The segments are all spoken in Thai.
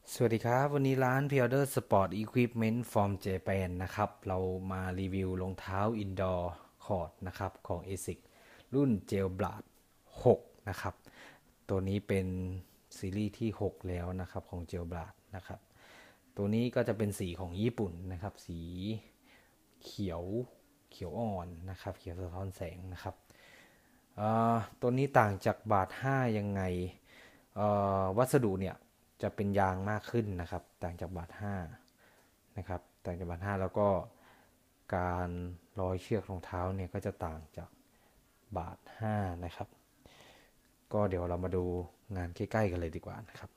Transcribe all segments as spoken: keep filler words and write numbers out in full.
สวัสดีครับวันนี้ร้าน Pre-order Sport Equipment from Japan นะครับเรามารีวิวรองเท้า Indoor Court นะครับของ เอซิก รุ่น Jailblade หกนะครับตัวนี้เป็นซีรีส์ที่หกแล้วนะครับของ Jailblade นะครับตัวนี้ก็จะเป็นสีของญี่ปุ่นนะครับสีเขียวเขียวอ่อนนะครับเขียวสะท้อนแสงนะครับตัวนี้ต่างจากบาทห้ายังไงวัสดุเนี่ยจะเป็นยางมากขึ้นนะครับต่างจากบาทห้านะครับต่างจากบาทห้าแล้วก็การร้อยเชือกรองเท้าเนี่ยก็จะต่างจากบาทห้านะครับก็เดี๋ยวเรามาดูงานใกล้ๆกันเลยดีกว่านะครับ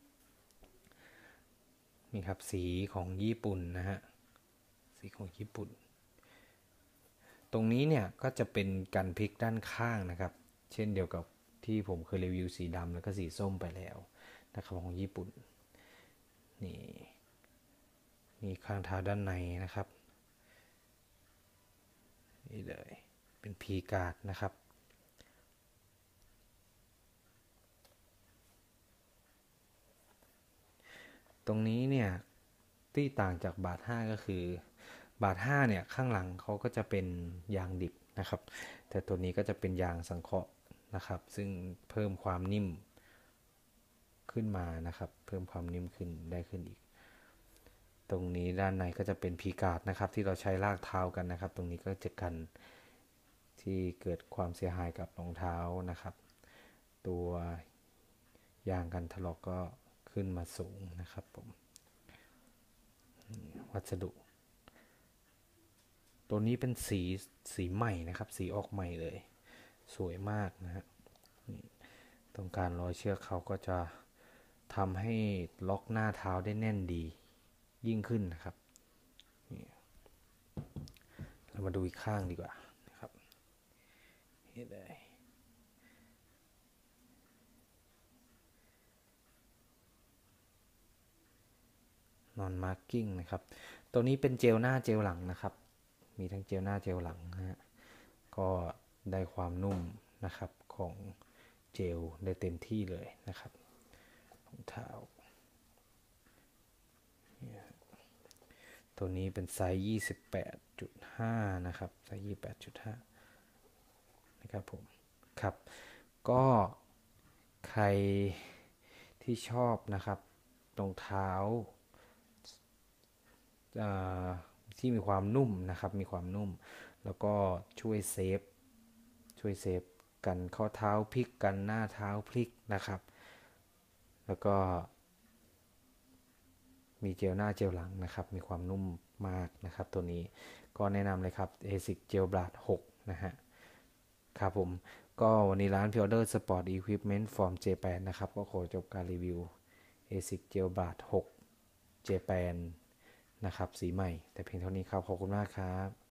นี่ครับสีของญี่ปุ่นนะฮะสีของญี่ปุ่นตรงนี้เนี่ยก็จะเป็นกันพลิกด้านข้างนะครับเช่นเดียวกับที่ผมเคยรีวิวสีดำแล้วก็สีส้มไปแล้วนะครับของญี่ปุ่นนี่นี่ข้างเท้าด้านในนะครับนี่เลยเป็นพีการ์ดนะครับตรงนี้เนี่ยที่ต่างจากบาทห้าก็คือบาทห้าเนี่ยข้างหลังเขาก็จะเป็นยางดิบนะครับแต่ตัวนี้ก็จะเป็นยางสังเคราะห์นะครับซึ่งเพิ่มความนิ่มขึ้นมานะครับเพิ่มความนิ่มขึ้นได้ขึ้นอีกตรงนี้ด้านในก็จะเป็นพีการ์ดนะครับที่เราใช้ลากเท้ากันนะครับตรงนี้ก็จะกันที่เกิดความเสียหายกับรองเท้านะครับตัวยางกันถลอกก็ขึ้นมาสูงนะครับผมวัสดุตัวนี้เป็นสีสีใหม่นะครับสีออกใหม่เลยสวยมากนะฮะตรงการร้อยเชือกเขาก็จะทำให้ล็อกหน้าเท้าได้แน่นดียิ่งขึ้นนะครับเรามาดูอีกข้างดีกว่านะครับนี่เลยนอนมาร์กิ้งนะครับตัวนี้เป็นเจลหน้าเจลหลังนะครับมีทั้งเจลหน้าเจลหลังฮะก็ได้ความนุ่มนะครับของเจลได้เต็มที่เลยนะครับรองเท้าตัวนี้เป็นไซส์ ยี่สิบแปดจุดห้า นะครับไซส์ ยี่สิบแปดจุดห้า นะครับผมครับก็ใครที่ชอบนะครับรองเท้าที่มีความนุ่มนะครับมีความนุ่มแล้วก็ช่วยเซฟช่วยเซฟกันข้อเท้าพลิกกันหน้าเท้าพลิกนะครับแล้วก็มีเจลหน้าเจลหลังนะครับมีความนุ่มมากนะครับตัวนี้ก็แนะนำเลยครับ เอซิก Jailblade หกนะฮะครับผมก็วันนี้ร้าน Pre-order Sport Equipment from Japan นะครับก็ขอจบการรีวิว เอซิก Jailblade หก Japan นะครับสีใหม่แต่เพียงเท่านี้ครับขอบคุณมากครับ